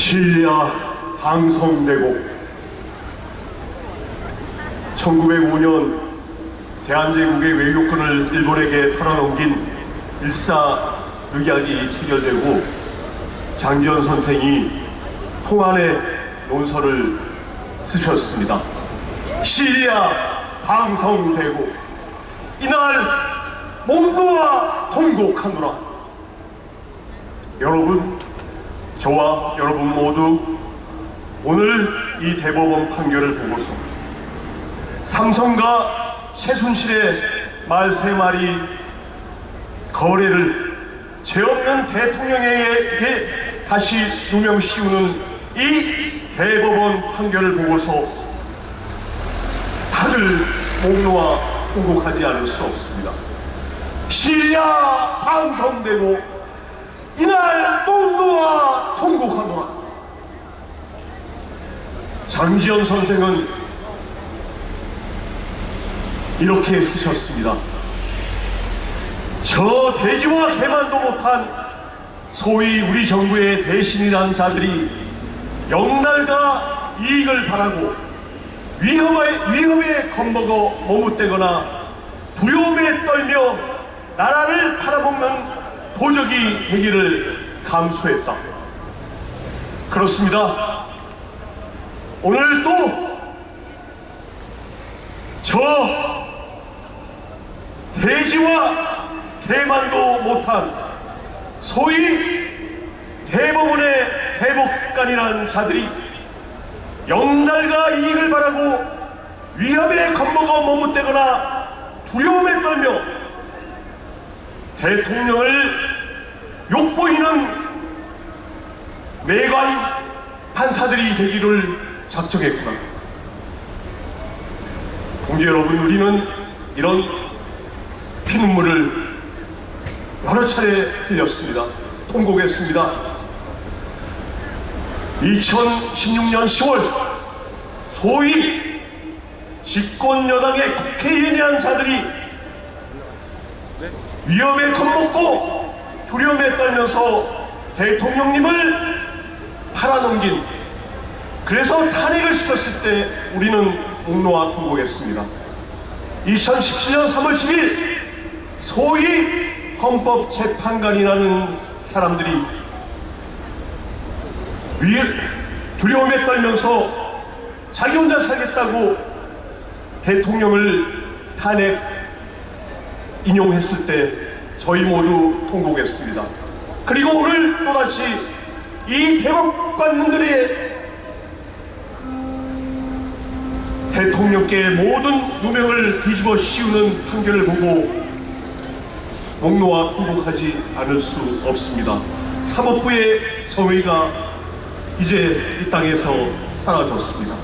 시리아 방송되고 1905년 대한제국의 외교권을 일본에게 팔아넘긴 일사의약이 체결되고 장지원 선생이 통안의 논설을 쓰셨습니다. 시리아 방송되고 이날 목놓아 통곡하노라. 여러분, 저와 여러분 모두 오늘 이 대법원 판결을 보고서 삼성과 최순실의 말 세 마리 거래를 죄 없는 대통령에게 다시 누명 씌우는 이 대법원 판결을 보고서 다들 목 놓아 통곡하지 않을 수 없습니다. 시리아 방송되고 이날 목 놓아 통곡하노라. 장지원 선생은 이렇게 쓰셨습니다. 저 대지와 개만도 못한 소위 우리 정부의 대신이라는 자들이 영달과 이익을 바라고 위험에 겁먹어 머뭇대거나 두려움에 떨며 나라를 팔아먹는 도적이 되기를 감수했다. 그렇습니다. 오늘 또 저 대지와 개만도 못한 소위 대법원의 대법관이라는 자들이 영달과 이익을 바라고 위험에 겁먹어 머뭇대거나 두려움에 떨며 대통령을 욕보이는 매관 판사들이 되기를 작정했구나. 동지 여러분, 우리는 이런 피눈물을 여러 차례 흘렸습니다. 통곡했습니다. 2016년 10월 소위 집권여당의 국회의원이라는 자들이 위험에 겁먹고 두려움에 떨면서 대통령님을 팔아넘긴, 그래서 탄핵을 시켰을 때 우리는 목 놓아 통곡했습니다. 2017년 3월 10일 소위 헌법재판관이라는 사람들이 두려움에 떨면서 자기 혼자 살겠다고 대통령을 탄핵 인용했을 때 저희 모두 통곡했습니다. 그리고 오늘 또다시 이 대법관님들의 대통령께 모든 누명을 뒤집어 씌우는 판결을 보고 목 놓아 통곡하지 않을 수 없습니다. 사법부의 정의가 이제 이 땅에서 사라졌습니다.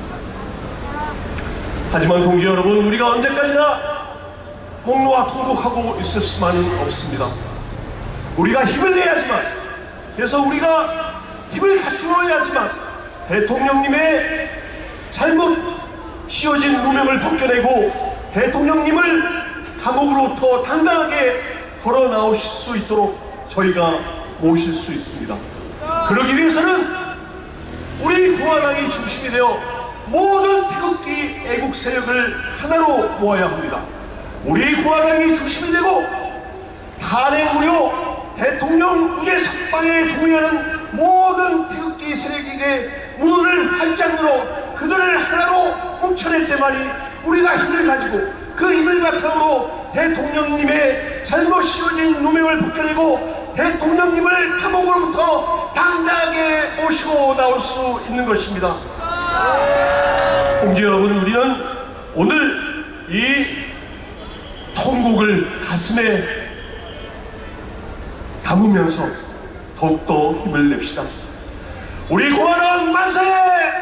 하지만 동지 여러분, 우리가 언제까지나 목 놓아 통곡하고 있을 수만은 없습니다. 우리가 힘을 내야지만, 그래서 우리가 힘을 갖추어야지만 대통령님의 잘못 씌워진 누명을 벗겨내고 대통령님을 감옥으로부터 당당하게 걸어 나오실 수 있도록 저희가 모실 수 있습니다. 그러기 위해서는 우리 공화당이 중심이 되어 모든 태극기 애국 세력을 하나로 모아야 합니다. 우리 공화당이 중심이 되고 탄핵 무효, 대통령 무죄 석방에 동의하는 모든 태극기 세력에게 문을 활짝 열어 그들을 하나로 뭉쳐낼 때만이 우리가 힘을 가지고 그 힘을 바탕으로 대통령님의 잘못 씌워진 누명을 벗겨내고 대통령님을 감옥으로부터 당당하게 모시고 나올 수 있는 것입니다. 동지 여러분, 우리는 오늘 이 통곡을 가슴에 담으면서 더욱더 힘을 냅시다. 우리 공화당 만세!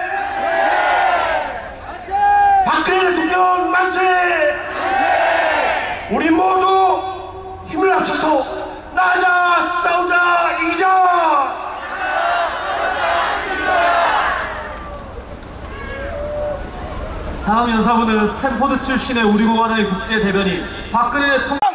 박근혜 대통령 만세! 우리 모두 힘을 합쳐서 나자, 싸우자, 이기자! 다음 연사분은 스탠포드 출신의 우리 공화당의 국제대변인 박근혜 대통령